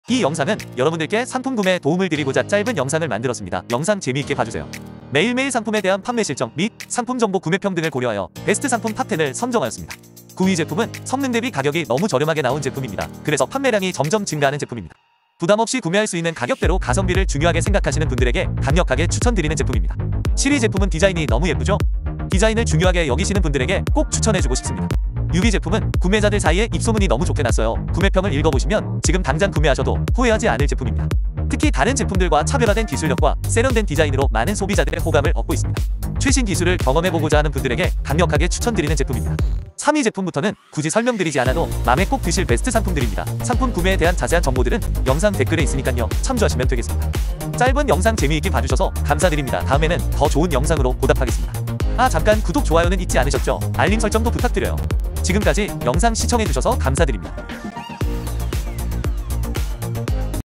이 영상은 여러분들께 상품 구매에 도움을 드리고자 짧은 영상을 만들었습니다. 영상 재미있게 봐주세요. 매일매일 상품에 대한 판매 실적 및 상품 정보 구매평 등을 고려하여 베스트 상품 탑10을 선정하였습니다. 9위 제품은 성능 대비 가격이 너무 저렴하게 나온 제품입니다. 그래서 판매량이 점점 증가하는 제품입니다. 부담없이 구매할 수 있는 가격대로 가성비를 중요하게 생각하시는 분들에게 강력하게 추천드리는 제품입니다. 7위 제품은 디자인이 너무 예쁘죠? 디자인을 중요하게 여기시는 분들에게 꼭 추천해주고 싶습니다. 6위 제품은 구매자들 사이에 입소문이 너무 좋게 났어요. 구매평을 읽어보시면 지금 당장 구매하셔도 후회하지 않을 제품입니다. 특히 다른 제품들과 차별화된 기술력과 세련된 디자인으로 많은 소비자들의 호감을 얻고 있습니다. 최신 기술을 경험해보고자 하는 분들에게 강력하게 추천드리는 제품입니다. 3위 제품부터는 굳이 설명드리지 않아도 맘에 꼭 드실 베스트 상품들입니다. 상품 구매에 대한 자세한 정보들은 영상 댓글에 있으니까요. 참조하시면 되겠습니다. 짧은 영상 재미있게 봐주셔서 감사드립니다. 다음에는 더 좋은 영상으로 보답하겠습니다. 잠깐 구독, 좋아요는 잊지 않으셨죠? 알림 설정도 부탁드려요. 지금까지 영상 시청해주셔서 감사드립니다.